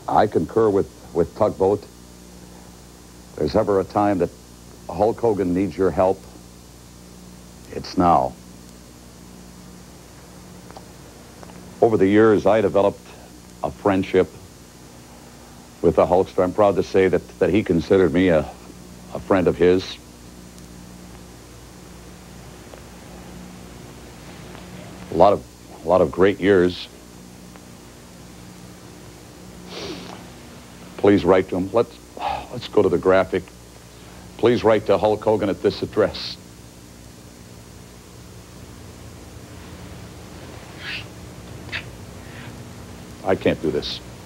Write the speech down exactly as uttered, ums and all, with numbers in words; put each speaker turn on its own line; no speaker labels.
I concur with, with Tugboat. If there's ever a time that Hulk Hogan needs your help, it's now. Over the years, I developed a friendship with the Hulkster. I'm proud to say that, that he considered me a, a friend of his. A lot of, a lot of great years. Please write to him. Let's, let's go to the graphic. Please write to Hulk Hogan at this address. I can't do this.